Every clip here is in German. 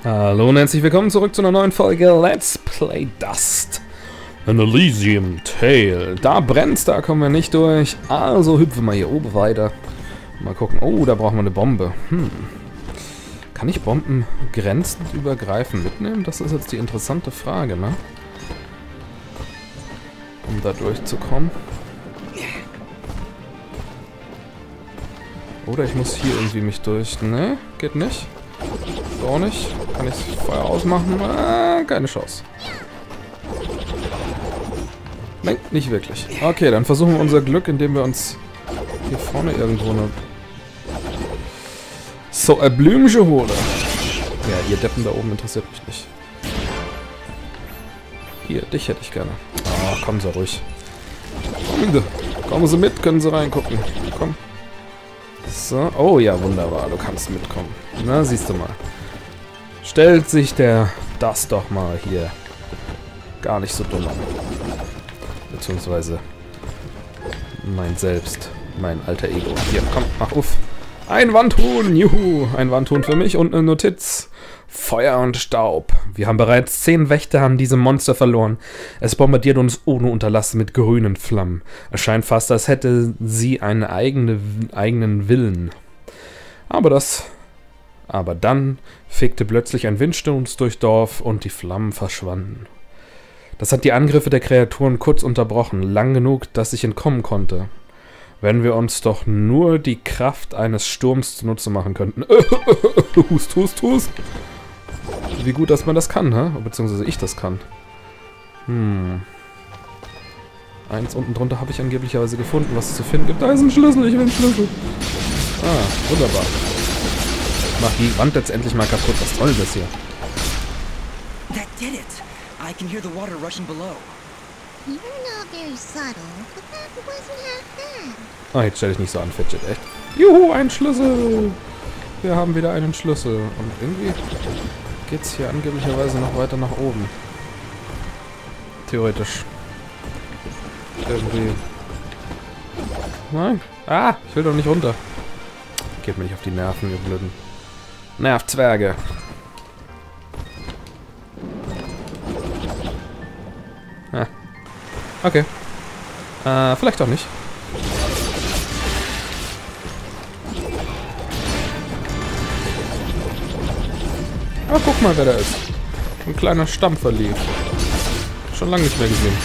Hallo und herzlich willkommen zurück zu einer neuen Folge Let's Play Dust. An Elysium Tale. Da brennt's, da kommen wir nicht durch. Also hüpfen wir hier oben weiter. Mal gucken. Oh, da brauchen wir eine Bombe. Kann ich Bomben grenzenübergreifend mitnehmen? Das ist jetzt die interessante Frage, ne? Um da durchzukommen. Oder ich muss hier irgendwie mich durch... Ne, geht nicht. So auch nicht. Kann ich Feuer ausmachen? Keine Chance. Nein, nicht wirklich. Okay, dann versuchen wir unser Glück, indem wir uns hier vorne irgendwo eine... So, ein Blümchen holen. Ja, ihr Deppen da oben interessiert mich nicht. Hier, dich hätte ich gerne. Ah, kommen Sie ruhig. Kommen Sie mit, können Sie reingucken. Komm. So, oh ja, wunderbar, du kannst mitkommen. Na, siehst du mal. Stellt sich das doch mal hier gar nicht so dumm an. Beziehungsweise mein alter Ego. Hier, komm, mach uff. Ein Wandhuhn, juhu, ein Wandhuhn für mich und eine Notiz. Feuer und Staub. Wir haben bereits 10 Wächter an diesem Monster verloren. Es bombardiert uns ohne Unterlass mit grünen Flammen. Es scheint fast, als hätte sie einen eigenen Willen. Aber dann fegte plötzlich ein Windsturz durch Dorf und die Flammen verschwanden. Das hat die Angriffe der Kreaturen kurz unterbrochen, lang genug, dass ich entkommen konnte. Wenn wir uns doch nur die Kraft eines Sturms zunutze machen könnten. Hust, hust, hust. Wie gut, dass man das kann, hä? Beziehungsweise ich das kann. Eins unten drunter habe ich angeblicherweise gefunden, was es zu finden gibt. Da ist ein Schlüssel, ich will einen Schlüssel. Ah, wunderbar. Mach die Wand jetzt endlich mal kaputt. Was soll das hier? That did it. I can hear the water rushing below. You're not very subtle, but that wasn't half bad. Ah, jetzt stell dich nicht so an, Fidget, echt. Juhu, ein Schlüssel! Wir haben wieder einen Schlüssel. Und irgendwie geht's hier angeblicherweise noch weiter nach oben. Theoretisch. Irgendwie. Nein. Ah, ich will doch nicht runter. Geht mir nicht auf die Nerven, ihr blöden Nervzwerge. Ah. Okay. Vielleicht auch nicht. Ah, guck mal, wer da ist. Ein kleiner Stammverlieb. Schon lange nicht mehr gesehen.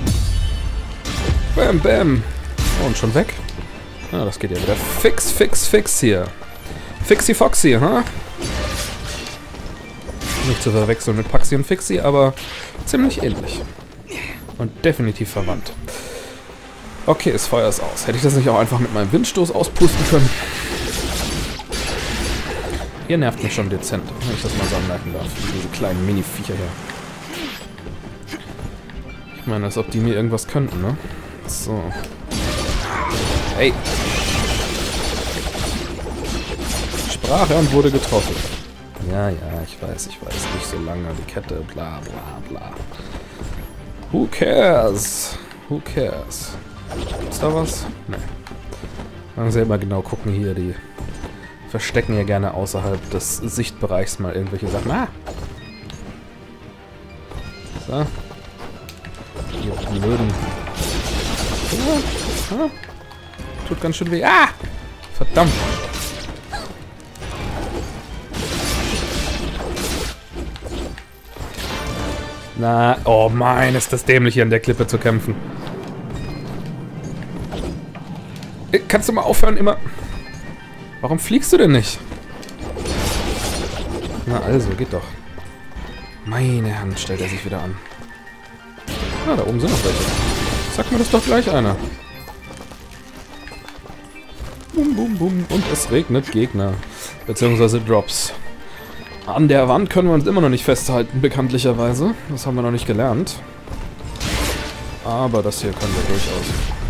Bam, bam. Oh, und schon weg? Ah, das geht ja wieder fix, fix, fix hier. Fixi Foxy, ha? Nicht zu verwechseln mit Paxi und Fixi, aber ziemlich ähnlich. Und definitiv verwandt. Okay, das Feuer ist aus. Hätte ich das nicht auch einfach mit meinem Windstoß auspusten können? Ihr nervt mich schon dezent, wenn ich das mal so anmerken darf. Diese kleinen Mini-Viecher hier. Ich meine, als ob die mir irgendwas könnten, ne? So. Hey! Sprach er und wurde getroffen. Ja, ich weiß. Nicht so lange die Kette, bla bla bla. Who cares? Who cares? Gibt's da was? Nee. Man muss ja immer genau gucken hier, die verstecken ja gerne außerhalb des Sichtbereichs mal irgendwelche Sachen. Ah! So. Die blöden. Ah. Tut ganz schön weh. Ah! Verdammt! Na, oh mein, ist das dämlich hier an der Klippe zu kämpfen. Kannst du mal aufhören, immer... Warum fliegst du denn nicht? Na also, geht doch. Meine Hand, stellt er sich wieder an. Ah, da oben sind noch welche. Sag mir das doch gleich einer. Bum, bum, bum. Und es regnet Gegner. Beziehungsweise Drops. An der Wand können wir uns immer noch nicht festhalten, bekanntlicherweise. Das haben wir noch nicht gelernt. Aber das hier können wir durchaus.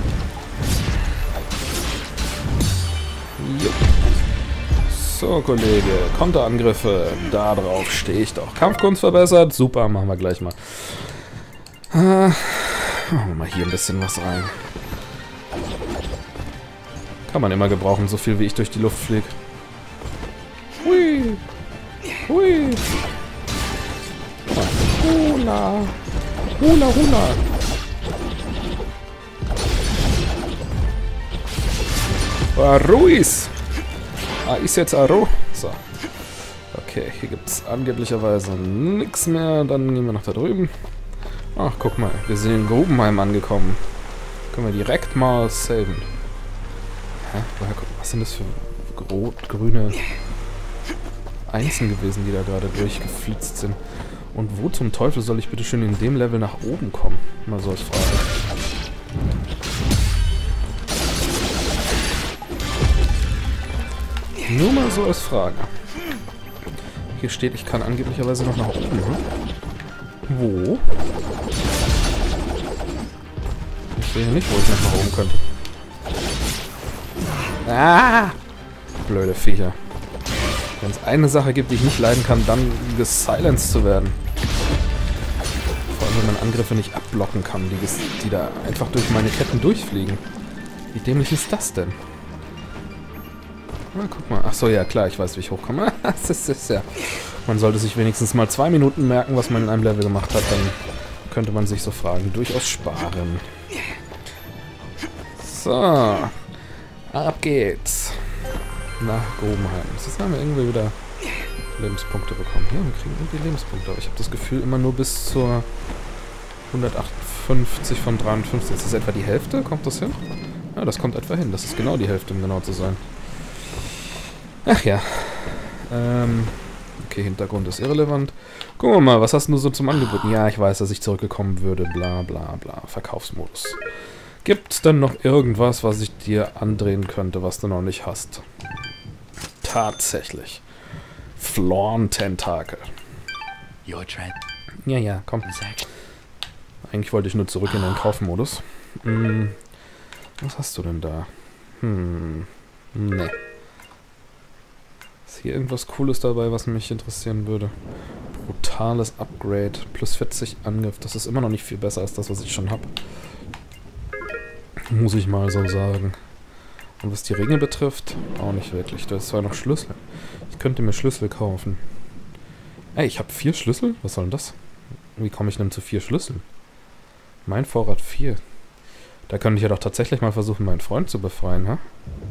Jo. So, Kollege. Konterangriffe. Da drauf stehe ich doch. Kampfkunst verbessert. Super, machen wir gleich mal. Machen wir mal hier ein bisschen was rein. Kann man immer gebrauchen, so viel wie ich durch die Luft fliege. Hui. Hui. Hula. Hula, hula. Ruiz. Ist jetzt Aro. So. Okay, hier gibt es angeblicherweise nichts mehr. Dann gehen wir nach da drüben. Ach, guck mal. Wir sind in Grubenheim angekommen. Können wir direkt mal saven. Hä? Woher kommt, was sind das für rot-grüne Einsen gewesen, die da gerade durchgeflitzt sind? Und wo zum Teufel soll ich bitte schön in dem Level nach oben kommen? Mal so als Frage. Nur mal so als Frage. Hier steht, ich kann angeblicherweise noch nach oben. Hm? Wo? Ich sehe nicht, wo ich noch nach oben könnte. Ah! Blöde Viecher. Wenn es eine Sache gibt, die ich nicht leiden kann, dann gesilenced zu werden. Vor allem, wenn man Angriffe nicht abblocken kann, die da einfach durch meine Ketten durchfliegen. Wie dämlich ist das denn? Na, guck mal. Achso, ja klar, ich weiß, wie ich hochkomme. Das ist ja. Man sollte sich wenigstens mal 2 Minuten merken, was man in einem Level gemacht hat, dann könnte man sich so Fragen durchaus sparen. So. Ab geht's. Nach Grubenheim. Jetzt haben wir irgendwie wieder Lebenspunkte bekommen. Ja, wir kriegen irgendwie Lebenspunkte. Aber ich habe das Gefühl, immer nur bis zur 158 von 53. Ist das etwa die Hälfte? Kommt das hin? Ja, das kommt etwa hin. Das ist genau die Hälfte, um genau zu sein. Ach ja. Okay, Hintergrund ist irrelevant. Gucken wir mal, was hast du so zum Angebot? Ja, ich weiß, dass ich zurückgekommen würde. Bla bla bla. Verkaufsmodus. Gibt's denn noch irgendwas, was ich dir andrehen könnte, was du noch nicht hast? Tatsächlich. Florn-Tentakel. Ja, komm. Eigentlich wollte ich nur zurück in den Kaufmodus. Was hast du denn da? Nee. Ist hier irgendwas Cooles dabei, was mich interessieren würde? Brutales Upgrade. Plus 40 Angriff. Das ist immer noch nicht viel besser als das, was ich schon habe. Muss ich mal so sagen. Und was die Ringe betrifft, auch nicht wirklich. Da ist zwar noch Schlüssel. Ich könnte mir Schlüssel kaufen. Ey, ich habe 4 Schlüssel? Was soll denn das? Wie komme ich denn zu 4 Schlüsseln? Mein Vorrat 4. Da könnte ich ja doch tatsächlich mal versuchen, meinen Freund zu befreien, ha?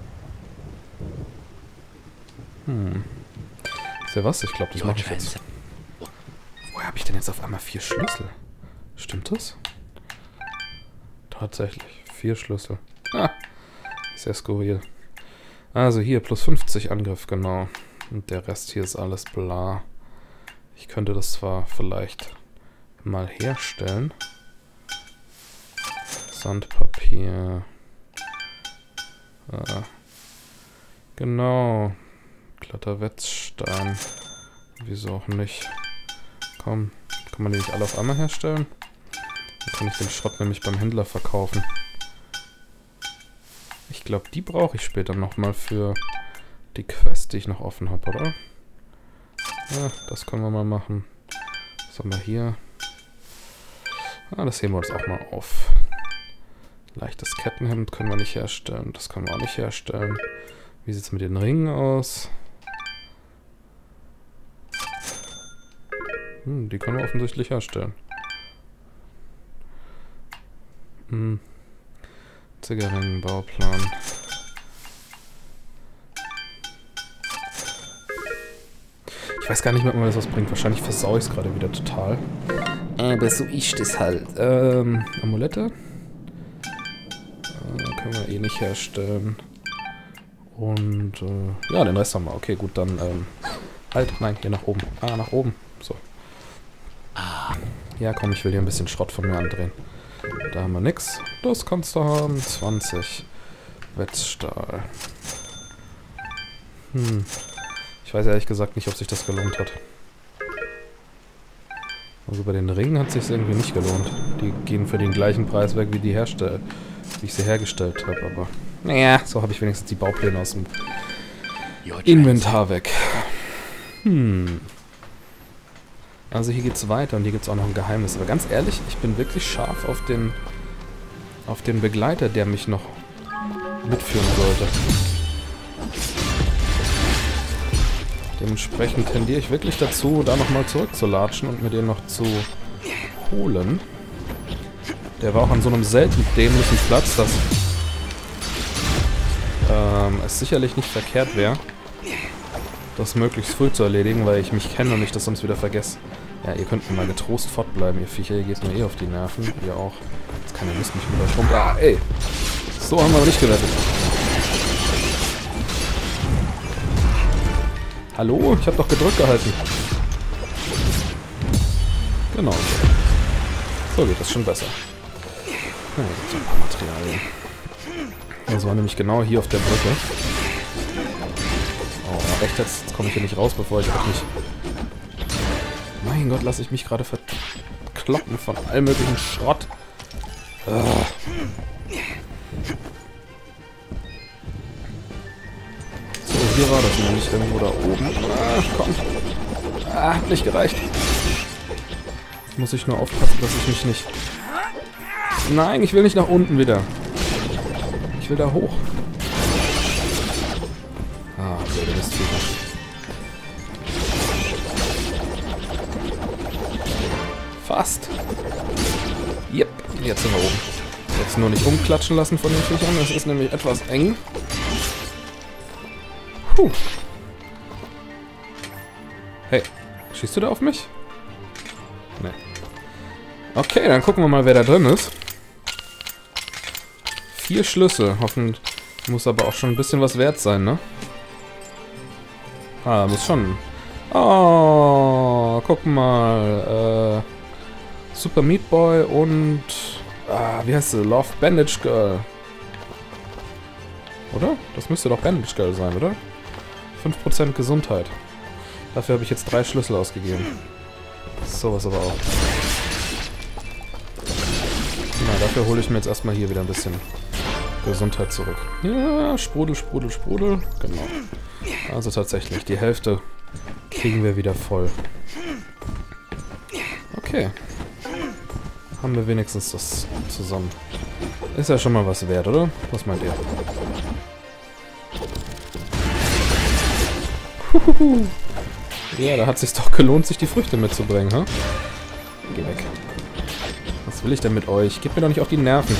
Ist ja was? Ich glaube, das mache ich jetzt. Woher habe ich denn jetzt auf einmal 4 Schlüssel? Stimmt das? Tatsächlich. 4 Schlüssel. Ah, sehr skurril. Also hier, plus 50 Angriff, genau. Und der Rest hier ist alles bla. Ich könnte das zwar vielleicht mal herstellen. Sandpapier. Genau. Glatter Wetzstein. Wieso auch nicht? Komm, kann man die nicht alle auf einmal herstellen? Dann kann ich den Schrott nämlich beim Händler verkaufen. Ich glaube, die brauche ich später nochmal für die Quest, die ich noch offen habe, oder? Ja, das können wir mal machen. Was haben wir hier? Ah, das heben wir uns auch mal auf. Leichtes Kettenhemd können wir nicht herstellen. Das können wir auch nicht herstellen. Wie sieht es mit den Ringen aus? Die können wir offensichtlich herstellen. Zigarrenbauplan. Ich weiß gar nicht mehr, ob mir das was bringt. Wahrscheinlich versaue ich es gerade wieder total. Aber so ist es halt. Amulette? Können wir eh nicht herstellen. Und, ja, den Rest haben wir. Okay, gut, dann, halt, nein, hier nach oben. Ah, nach oben. So. Ja, komm, ich will hier ein bisschen Schrott von mir andrehen. Da haben wir nix. Das kannst du haben. 20. Wetzstahl. Ich weiß ehrlich gesagt nicht, ob sich das gelohnt hat. Also bei den Ringen hat es sich irgendwie nicht gelohnt. Die gehen für den gleichen Preis weg, wie die wie ich sie hergestellt habe, aber naja, so habe ich wenigstens die Baupläne aus dem Inventar weg. Also hier geht's weiter und hier gibt's auch noch ein Geheimnis. Aber ganz ehrlich, ich bin wirklich scharf auf den Begleiter, der mich noch mitführen sollte. Dementsprechend tendiere ich wirklich dazu, da nochmal zurückzulatschen und mir den noch zu holen. Der war auch an so einem selten dämlichen Platz, dass es sicherlich nicht verkehrt wäre, das möglichst früh zu erledigen, weil ich mich kenne und ich das sonst wieder vergesse. Ja, ihr könnt mal getrost fortbleiben, ihr Viecher. Ihr geht mir eh auf die Nerven. Ihr auch. Jetzt keine Lust, mich mit euch rum... Ah, ey! So haben wir aber nicht gerettet. Hallo? Ich hab doch gedrückt gehalten. Genau. So geht das schon besser. Na, hier gibt es ein paar Materialien. Das war nämlich genau hier auf der Brücke. Oh, echt jetzt komme ich hier nicht raus, bevor ich auch nicht... Mein Gott, lasse ich mich gerade verkloppen von allem möglichen Schrott. So, hier war das nämlich irgendwo da oben. Ah, komm. Ah, hat nicht gereicht. Jetzt muss ich nur aufpassen, dass ich mich nicht... Nein, ich will nicht nach unten wieder. Ich will da hoch. Ah, blöde Mistviecher. Fast. Yep, jetzt sind wir oben. Jetzt nur nicht umklatschen lassen von den Viechern. Das ist nämlich etwas eng. Puh. Hey, schießt du da auf mich? Nee. Okay, dann gucken wir mal, wer da drin ist. 4 Schlüssel. Hoffentlich muss aber auch schon ein bisschen was wert sein, ne? Ah, muss schon. Oh, guck mal. Super Meat Boy und... Ah, wie heißt sie? Love Bandage Girl. Oder? Das müsste doch Bandage Girl sein, oder? 5% Gesundheit. Dafür habe ich jetzt 3 Schlüssel ausgegeben. Sowas aber auch. Na, dafür hole ich mir jetzt erstmal hier wieder ein bisschen Gesundheit zurück. Ja, Sprudel, Sprudel, Sprudel. Genau. Also tatsächlich, die Hälfte kriegen wir wieder voll. Okay. Haben wir wenigstens das zusammen. Ist ja schon mal was wert, oder? Was meint ihr? Huhuhu. Ja, da hat es sich doch gelohnt, sich die Früchte mitzubringen, ha? Geh weg. Was will ich denn mit euch? Geht mir doch nicht auf die Nerven.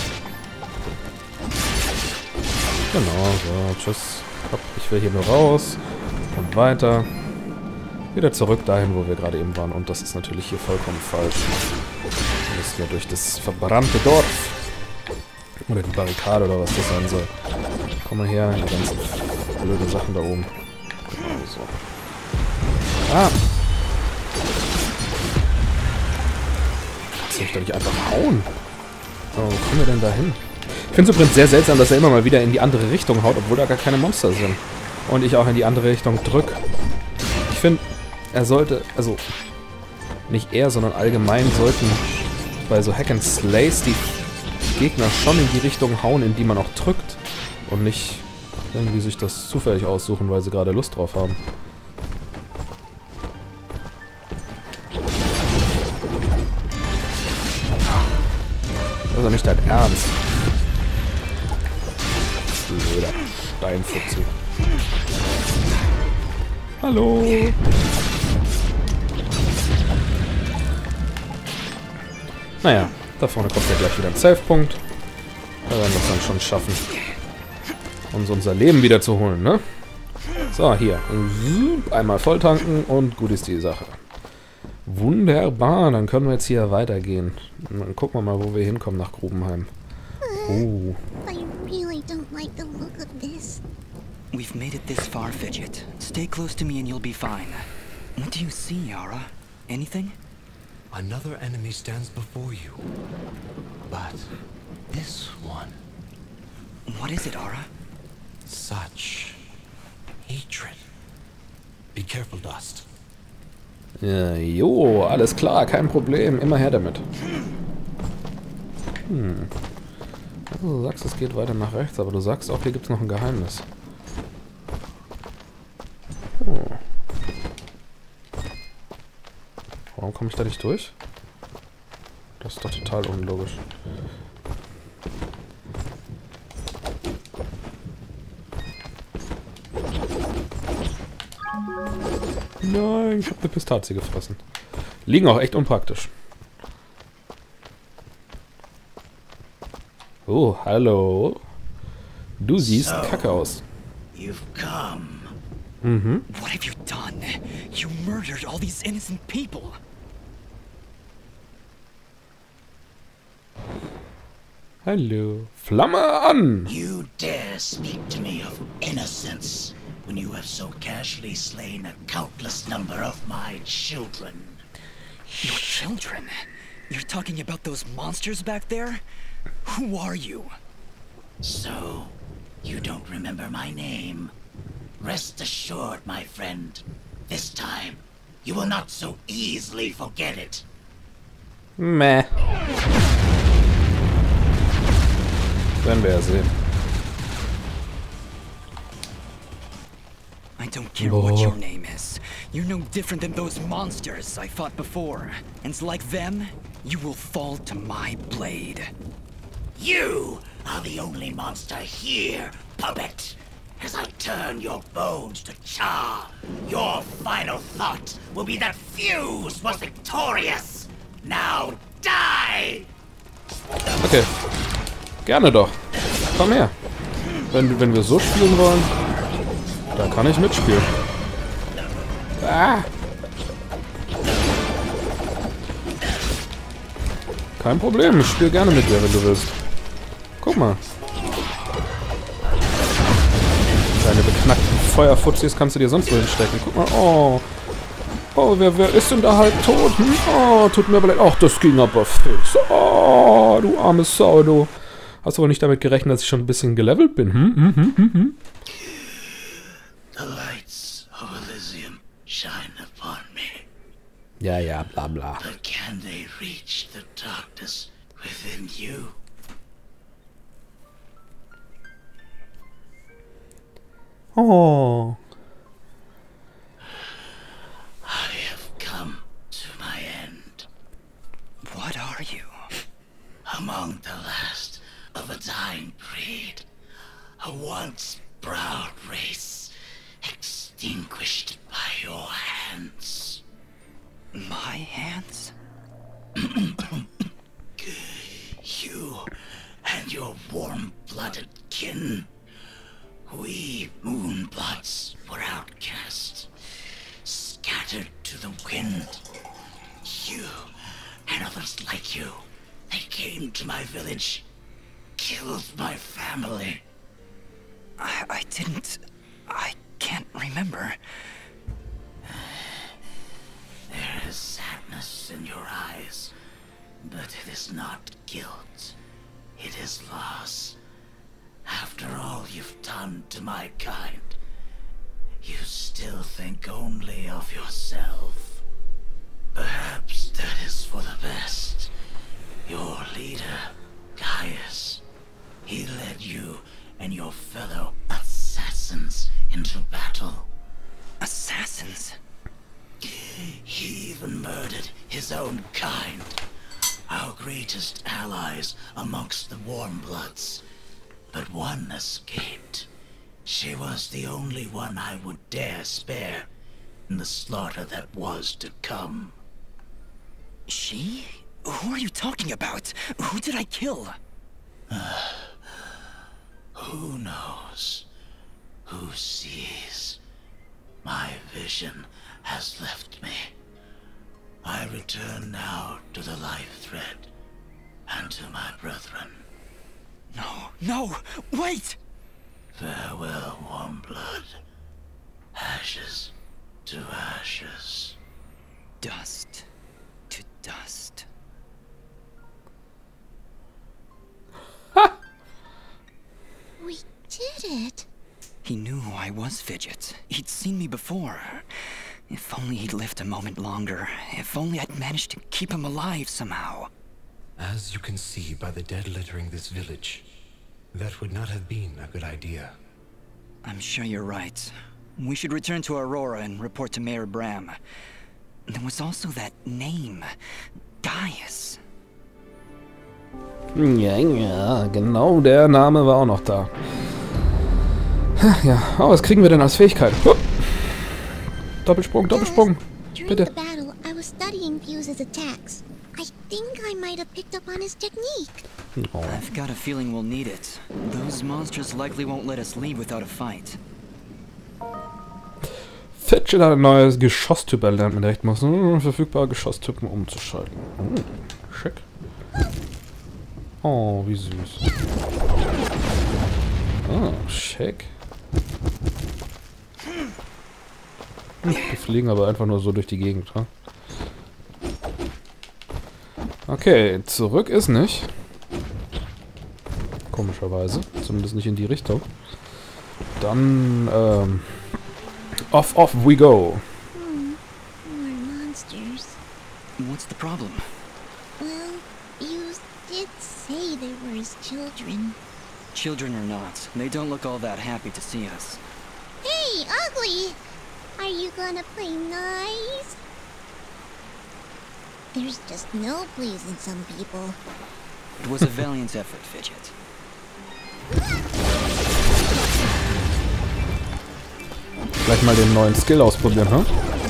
Genau, so, tschüss. Hopp, ich will hier nur raus. Und weiter. Wieder zurück dahin, wo wir gerade eben waren. Und das ist natürlich hier vollkommen falsch. Wir müssen ja durch das verbrannte Dorf. Oder die Barrikade oder was das sein soll. Komm mal her, die ganzen blöden Sachen da oben. Genau so. Ah! Kannst du mich doch nicht einfach hauen? Oh, wo kommen wir denn da hin? Ich finde es übrigens sehr seltsam, dass er immer mal wieder in die andere Richtung haut, obwohl da gar keine Monster sind. Und ich auch in die andere Richtung drücke. Ich finde, er sollte, also nicht er, sondern allgemein sollten bei so Hack and Slays die Gegner schon in die Richtung hauen, in die man auch drückt. Und nicht irgendwie sich das zufällig aussuchen, weil sie gerade Lust drauf haben. Das ist doch nicht dein Ernst. Blöder Steinfutzi. Hallo. Naja, da vorne kommt ja gleich wieder ein Save-Punkt. Da werden wir es dann schon schaffen, uns unser Leben wieder zu holen, ne? So, hier. Einmal volltanken und gut ist die Sache. Wunderbar, dann können wir jetzt hier weitergehen. Dann gucken wir mal, wo wir hinkommen nach Grubenheim. Oh. I really don't like the look of this. We've made it this far, Fidget. Stay close to me and you'll be fine. What do you see, Yara? Anything? Another enemy stands before you. But this one... What is it, Ara? Such... hatred. Be careful, Dust. Ja, jo, alles klar, kein Problem. Immer her damit. Also, du sagst, es geht weiter nach rechts, aber du sagst auch, hier gibt es noch ein Geheimnis. Oh. Warum komme ich da nicht durch? Das ist doch total unlogisch. Nein, ich habe eine Pistazie gefressen. Liegen auch echt unpraktisch. Oh, hallo. Du siehst So. kacke aus. You've come. Mhm. What have you done? You murdered all these innocent people. Hallo. Flamme an! You dare speak to me of innocence when you have so casually slain a countless number of my children. Your children? You're talking about those monsters back there? Who are you? So, you don't remember my name? Rest assured, my friend. This time, you will not so easily forget it. Meh. Werden wir ja sehen. I don't care what your name is. You're no different than those monsters I fought before. And like them, you will fall to my blade. You are the only monster here, puppet. As I turn your bones to char, your final thought will be that Fuse was victorious. Now die! Okay. Gerne doch. Komm her. Wenn wir so spielen wollen, dann kann ich mitspielen. Ah. Kein Problem, ich spiele gerne mit dir, wenn du willst. Guck mal. Deine beknackten Feuerfuzis kannst du dir sonst wo hinstecken. Guck mal, oh. Oh, wer ist denn da halb tot? Hm? Oh, tut mir aber leid. Ach, das ging aber fix. Oh, du arme Sau, du. Hast du wohl nicht damit gerechnet, dass ich schon ein bisschen gelevelt bin? The lights of Elysium shine upon me. Ja, bla bla. But can they reach the darkness within you? Oh. I have come to my end. What are you? Among the last of a dying breed. A once proud race. Extinguished by your hands. My hands? You and your warm-blooded kin. We Moonbloods were outcast, scattered to the wind. You and others like you, they came to my village, killed my family. I didn't... I can't remember. There is sadness in your eyes, but it is not guilt. It is loss. After all you've done to my kind, you still think only of yourself. Perhaps that is for the best. Your leader, Gaius, he led you and your fellow assassins into battle. Assassins? He even murdered his own kind, our greatest allies amongst the Warmbloods. But one escaped. She was the only one I would dare spare in the slaughter that was to come. She? Who are you talking about? Who did I kill? Who knows? Who sees? My vision has left me. I return now to the life thread and to my brethren. No, wait! Farewell, Warmblood. Ashes to ashes. Dust to dust. We did it. He knew who I was, Fidget. He'd seen me before. If only he'd lived a moment longer. If only I'd managed to keep him alive somehow. As you can see by the dead littering this village, that would not have been a good idea. I'm sure you're right. We should return to Aurora and report to Mayor Bram. There was also that name, Gaius. Ja, genau der Name war auch noch da. Ja, oh, was kriegen wir denn als Fähigkeit? Oh. Doppelsprung. During Bitte. the battle, I was studying Fuse's attacks. I think I might have picked up on his technique. Oh. I've got a feeling we'll need it. Those monsters likely won't let us leave without a fight. Fitchett hat ein neues Geschosstyp erlernt mit Rechtmaßen. Verfügbare Geschosstypen umzuschalten. Schick. Oh, wie süß. Ah, schick. Die fliegen aber einfach nur so durch die Gegend, ha? Okay, zurück ist nicht. Komischerweise. Zumindest nicht in die Richtung. Dann, off we go. More monsters. What's the problem? Well, you did say they were his children. Children or not, they don't look all that happy to see us. Hey, Ugly! Are you gonna play nice? There's just no pleasing some people. It was a valiant effort, Fidget. Gleich mal den neuen Skill ausprobieren, ha?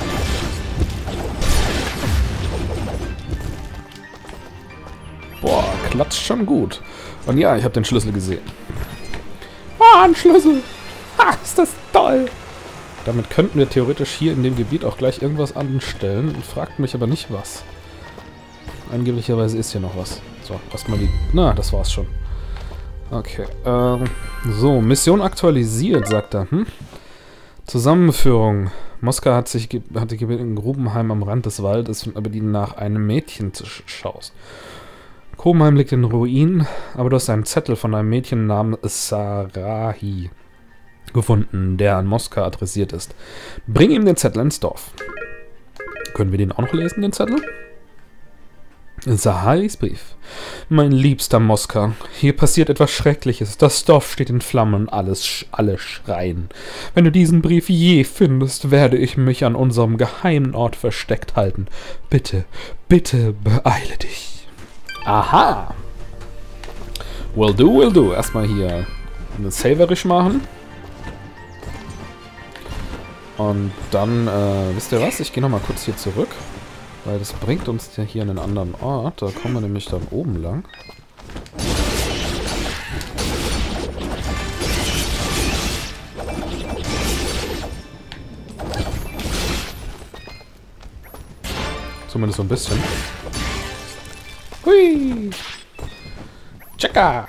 Boah, klatscht schon gut. Und ja, ich habe den Schlüssel gesehen. Ah, ein Schlüssel! Ha, ist das toll! Damit könnten wir theoretisch hier in dem Gebiet auch gleich irgendwas anstellen. Fragt mich aber nicht was. Angeblicherweise ist hier noch was. So, erstmal die... Na, das war's schon. Okay, so, Mission aktualisiert, sagt er. Zusammenführung. Moska hatte gebeten, in Grubenheim am Rand des Waldes, aber die nach einem Mädchen schaust. Grubenheim liegt in Ruinen, aber du hast einen Zettel von einem Mädchen namens Sarahi gefunden, der an Moska adressiert ist. Bring ihm den Zettel ins Dorf. Können wir den auch noch lesen, den Zettel? Sahais Brief. Mein liebster Moska, hier passiert etwas Schreckliches. Das Dorf steht in Flammen, alle schreien. Wenn du diesen Brief je findest, werde ich mich an unserem geheimen Ort versteckt halten. Bitte, bitte beeile dich. Aha! Will do. Erstmal hier eine Saverisch machen. Und dann, wisst ihr was? Ich gehe nochmal kurz hier zurück. Weil das bringt uns ja hier an einen anderen Ort. Da kommen wir nämlich dann oben lang. Zumindest so ein bisschen. Hui! Checker!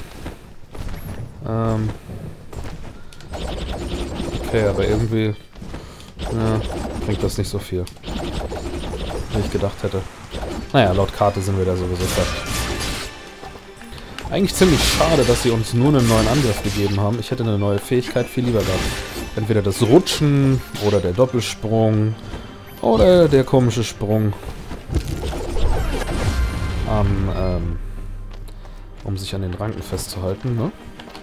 Okay, aber irgendwie bringt das nicht so viel. Wie ich gedacht hätte. Naja, laut Karte sind wir da sowieso fertig. Eigentlich ziemlich schade, dass sie uns nur einen neuen Angriff gegeben haben. Ich hätte eine neue Fähigkeit viel lieber gehabt. Entweder das Rutschen oder der Doppelsprung oder der komische Sprung um sich an den Ranken festzuhalten, ne?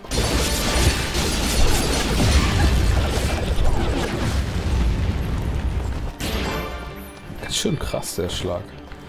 Schön krass, der Schlag.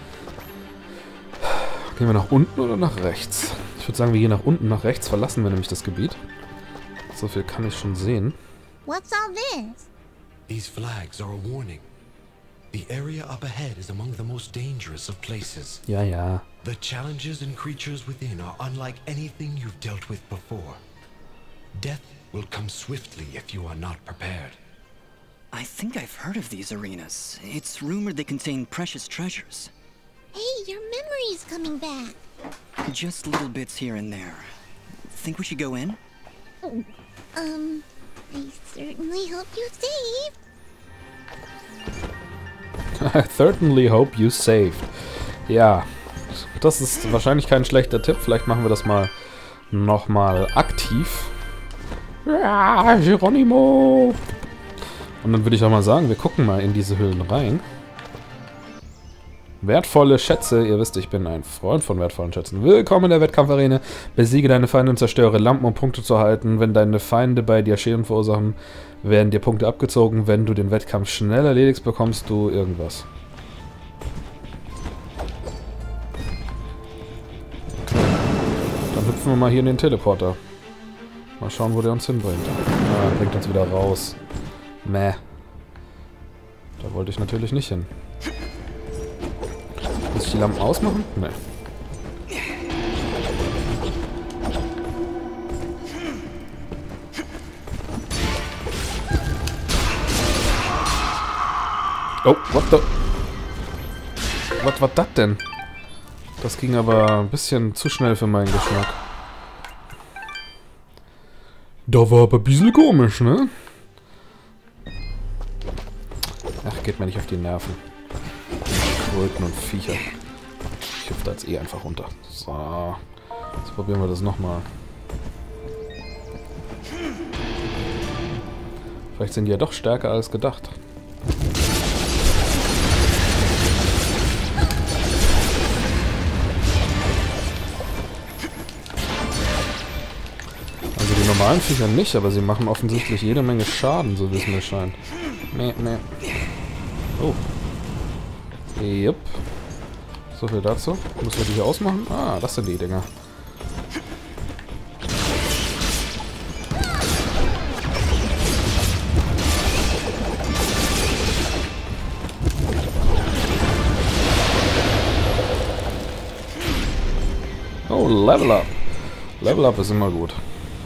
Gehen wir nach unten oder nach rechts? Ich würde sagen, wir gehen nach unten, nach rechts verlassen wir nämlich das Gebiet. So viel kann ich schon sehen. What's all this? These flags are a warning. The area up ahead is among the most dangerous of places. Ja. The challenges and creatures within are unlike anything you've dealt with before. Death will come swiftly if you are not prepared. I think I've heard of these arenas. It's rumored they contain precious treasures. Hey, your memory's coming back. Just little bits here and there. Think we should go in? I certainly hope you saved. I certainly hope you saved. Ja, das ist wahrscheinlich kein schlechter Tipp. Vielleicht machen wir das mal nochmal aktiv. Ja, Geronimo! Und dann würde ich auch mal sagen, wir gucken mal in diese Höhlen rein. Wertvolle Schätze. Ihr wisst, ich bin ein Freund von wertvollen Schätzen. Willkommen in der Wettkampfarena. Besiege deine Feinde und zerstöre Lampen, um Punkte zu erhalten. Wenn deine Feinde bei dir Schäden verursachen, werden dir Punkte abgezogen. Wenn du den Wettkampf schnell erledigst, bekommst du irgendwas. Dann hüpfen wir mal hier in den Teleporter. Mal schauen, wo der uns hinbringt. Ah, bringt uns wieder raus. Meh. Da wollte ich natürlich nicht hin. Muss ich die Lampen ausmachen? Nee. Oh, what the... Was war das denn? Das ging aber ein bisschen zu schnell für meinen Geschmack. Da war aber ein bisschen komisch, ne? Ach, geht mir nicht auf die Nerven. Kröten und Viecher. Ich hüpfe da jetzt eh einfach runter. So. Jetzt probieren wir das nochmal. Vielleicht sind die ja doch stärker als gedacht. Also die normalen Viecher nicht, aber sie machen offensichtlich jede Menge Schaden, so wie es mir scheint. Meh, meh. Oh. Jupp. So viel dazu. Müssen wir die hier ausmachen? Ah, das sind die Dinger. Oh, Level Up. Level Up ist immer gut.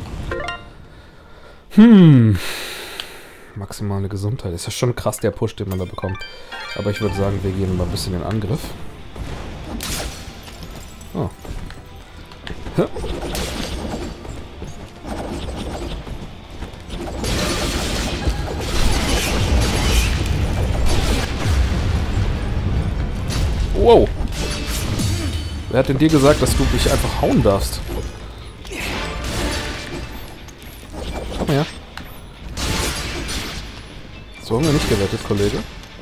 Maximale Gesundheit. Ist ja schon krass, der Push, den man da bekommt. Aber ich würde sagen, wir gehen mal ein bisschen in Angriff. Oh. Wow. Wer hat denn dir gesagt, dass du mich einfach hauen darfst? Komm her. So haben wir nicht gerettet, Kollege.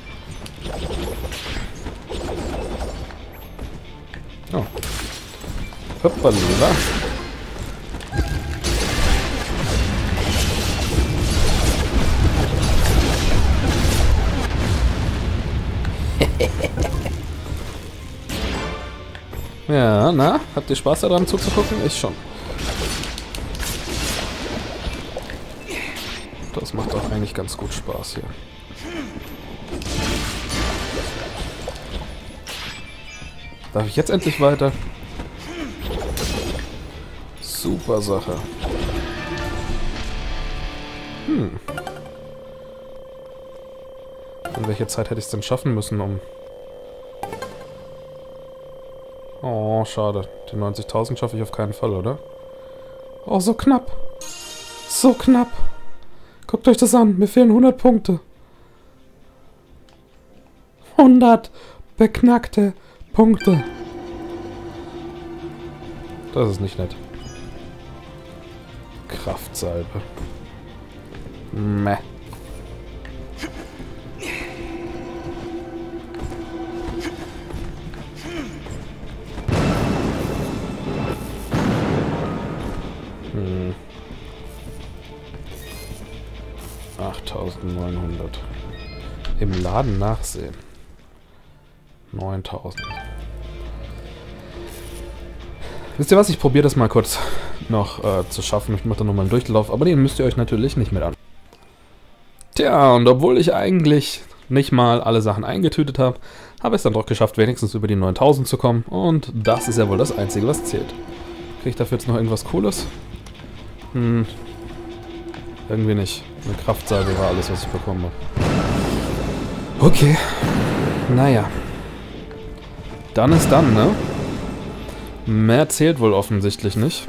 Oh. Hoppala. Ja, na? Habt ihr Spaß daran zuzugucken? Ich schon. Das macht auch eigentlich ganz gut Spaß hier. Darf ich jetzt endlich weiter? Super Sache. In welcher Zeit hätte ich es denn schaffen müssen, um... Oh, schade. Die 90.000 schaffe ich auf keinen Fall, oder? Oh, so knapp. So knapp. Guckt euch das an. Mir fehlen 100 Punkte. 100 beknackte Punkte. Das ist nicht nett. Kraftsalbe. Meh. Hm. 8.900. Im Laden nachsehen. 9.000. Wisst ihr was? Ich probiere das mal kurz noch zu schaffen. Ich mache da nochmal einen Durchlauf, aber den müsst ihr euch natürlich nicht mit an. Tja, und obwohl ich eigentlich nicht mal alle Sachen eingetütet habe, habe ich es dann doch geschafft, wenigstens über die 9.000 zu kommen. Und das ist ja wohl das Einzige, was zählt. Kriege ich dafür jetzt noch irgendwas Cooles? Irgendwie nicht. Eine Kraftsalbe war alles, was ich bekommen habe. Okay. Naja. Dann ist dann, ne? Mehr zählt wohl offensichtlich nicht.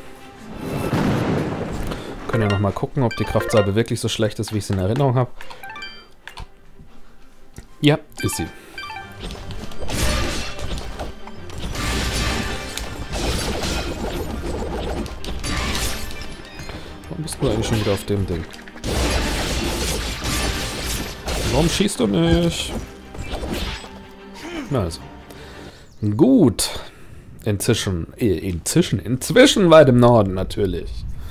Können ja nochmal gucken, ob die Kraftsalbe wirklich so schlecht ist, wie ich sie in Erinnerung habe. Ja, ist sie. Warum bist du eigentlich schon wieder auf dem Ding? Warum schießt du nicht? Na also. Gut. Inzwischen weit im Norden natürlich.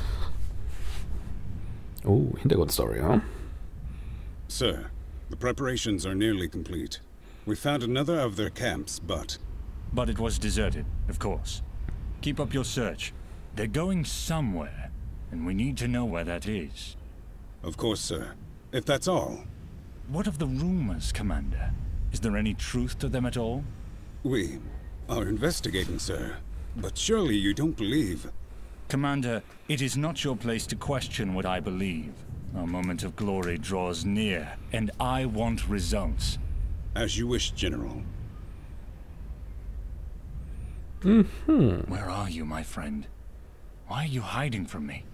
Oh, Hintergrundstory, huh? Sir, the preparations are nearly complete. We found another of their camps, but it was deserted, of course. Keep up your search. They're going somewhere, and we need to know where that is. of course, sir. If that's all. What of the rumors, Commander? Is there any truth to them at all? We are investigating, sir. But surely you don't believe... Commander, it is not your place to question what I believe. Our moment of glory draws near, and I want results. As you wish, General. Where are you, my friend? Why are you hiding from me?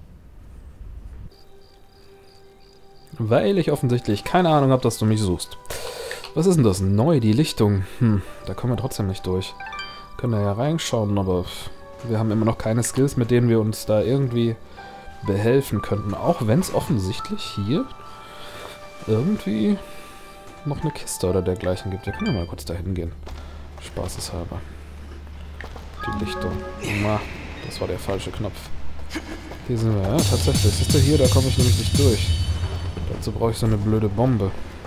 Weil ich offensichtlich keine Ahnung habe, dass du mich suchst. Was ist denn das? Neu, die Lichtung. Da kommen wir trotzdem nicht durch. Können da ja reinschauen, aber wir haben immer noch keine Skills, mit denen wir uns da irgendwie behelfen könnten. Auch wenn es offensichtlich hier irgendwie noch eine Kiste oder dergleichen gibt. Wir können ja mal kurz dahin gehen. Spaßeshalber. Die Lichtung. Das war der falsche Knopf. Hier sind wir, ja, tatsächlich. Siehst du hier, da komme ich nämlich nicht durch. Dazu brauche ich so eine blöde Bombe.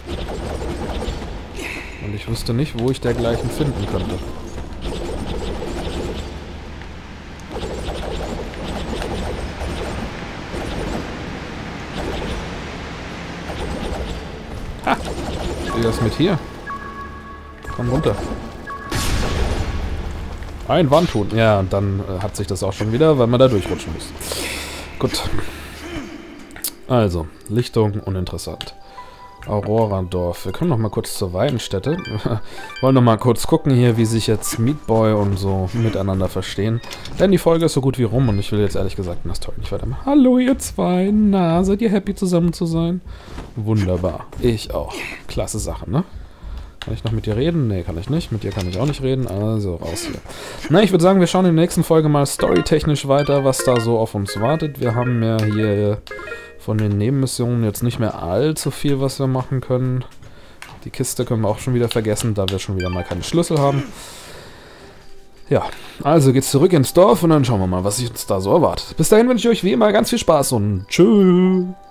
Und ich wüsste nicht, wo ich dergleichen finden könnte. Ha! Wie das mit hier? Komm runter. Ein Wandhuhn. Ja, und dann hat sich das auch schon wieder, weil man da durchrutschen muss. Gut. Also, Lichtung uninteressant. Aurora-Dorf. Wir können noch mal kurz zur Weidenstätte. Wollen noch mal kurz gucken hier, wie sich jetzt Meat Boy und so miteinander verstehen. Denn die Folge ist so gut wie rum und ich will jetzt ehrlich gesagt in das Story nicht weitermachen. Hallo ihr zwei. Na, seid ihr happy zusammen zu sein? Wunderbar. Ich auch. Klasse Sache, ne? Kann ich noch mit dir reden? Nee, kann ich nicht. Mit dir kann ich auch nicht reden. Also raus hier. Na, ich würde sagen, wir schauen in der nächsten Folge mal storytechnisch weiter, was da so auf uns wartet. Wir haben ja hier von den Nebenmissionen jetzt nicht mehr allzu viel, was wir machen können. Die Kiste können wir auch schon wieder vergessen, da wir schon wieder mal keine Schlüssel haben. Ja, also geht's zurück ins Dorf und dann schauen wir mal, was uns da so erwartet. Bis dahin wünsche ich euch wie immer ganz viel Spaß und tschüss.